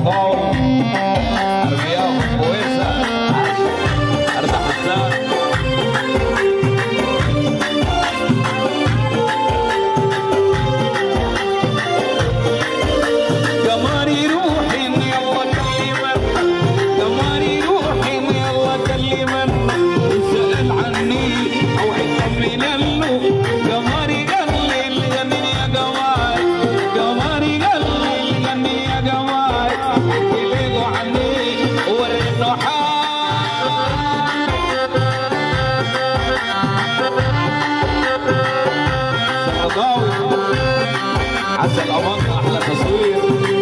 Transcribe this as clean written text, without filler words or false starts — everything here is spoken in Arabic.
طاطاوي ارمياهم كويسه اربع حسان قمري روحي يلا كلمن قمري روحي يلا كلمن سأل عني او يطمن له قمري قال لي الغني يا قمر قمري قال لي الغني يا قمر احكي له عني وريته حال عسل أمانة أحلى تصوير